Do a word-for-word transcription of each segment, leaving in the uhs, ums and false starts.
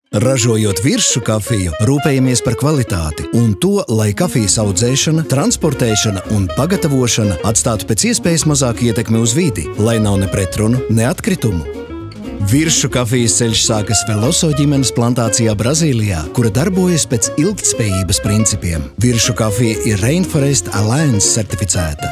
Ražojot virsšu kafiju, rūpējamies par kvalitāti un to, lai kafijas audzēšana, transportēšana un pagatavošana atstātu pēc iespējas mazāku ietekmi uz vidi, lai nav ne pretrunu, ne atkritumu. Virsšu kafijas ceļš sākas Veloso ģimenes plantācijā Brazīlijā, kura darbojas pēc ilgtspējības principiem. Virsšu kafija ir Rainforest Alliance certificēta.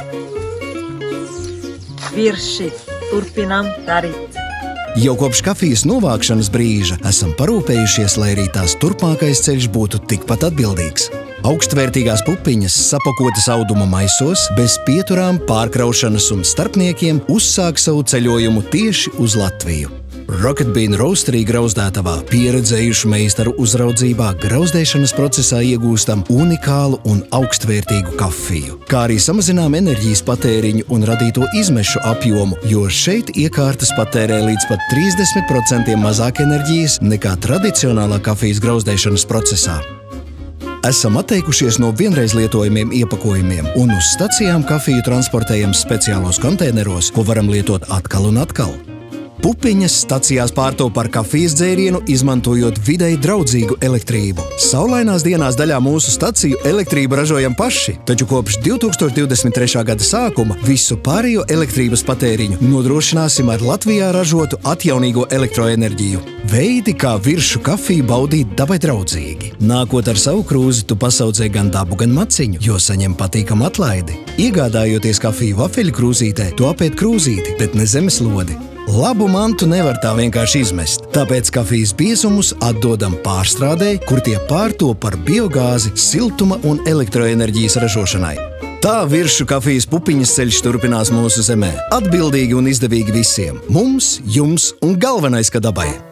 Virši, turpinām darīt. Jau kopš kafijas novākšanas brīža esam parūpējušies, lai arī tās turpmākais ceļš būtu tikpat atbildīgs. Augstvērtīgās pupiņas sapakotas auduma maisos, bez pieturām, pārkraušanas un starpniekiem uzsāk savu ceļojumu tieši uz Latviju. Rocket Bean Roastery grauzdētavā pieredzējušu meistaru uzraudzībā grauzdēšanas procesā iegūstam unikālu un augstvērtīgu kafiju, kā arī samazinām enerģijas patēriņu un radīto izmešu apjomu, jo šeit iekārtas patērē līdz pat trīsdesmit procentiem mazāk enerģijas nekā tradicionālā kafijas grauzdēšanas procesā. Esam atteikušies no vienreiz lietojamiem iepakojumiem un uz stacijām kafiju transportējam speciālos konteineros, ko varam lietot atkal un atkal. Pupiņas stacijās pārtop ar kafijas dzērienu, izmantojot videi draudzīgu elektrību. Saulainās dienās daļā mūsu staciju elektrību ražojam paši, taču kopš divi tūkstoši divdesmit trešā gada sākuma visu pārējo elektrības patēriņu nodrošināsim ar Latvijā ražotu atjaunīgo elektroenerģiju. Veidi, kā virsšu kafiju baudīt dabai draudzīgi. Nākot ar savu krūzi, tu pasaudzē gan dabu, gan maciņu, jo saņem patīkam atlaidi. Iegādājoties kafiju vafeļu krūzītē, tu apēt krūzīti, bet ne zemeslodi. Labu mantu nevar tā vienkārši izmest, tāpēc kafijas biezumus atdodam pārstrādei, kur tie pārtop par biogāzi, siltuma un elektroenerģijas ražošanai. Tā virsšu kafijas pupiņas ceļš turpinās mūsu zemē. Atbildīgi un izdevīgi visiem. Mums, jums un galvenais, ka dabai.